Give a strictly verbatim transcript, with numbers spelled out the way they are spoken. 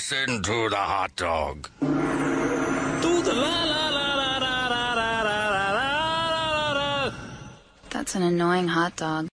Listen to the hot dog. To the la la la la la la la la la la la. That's an annoying hot dog.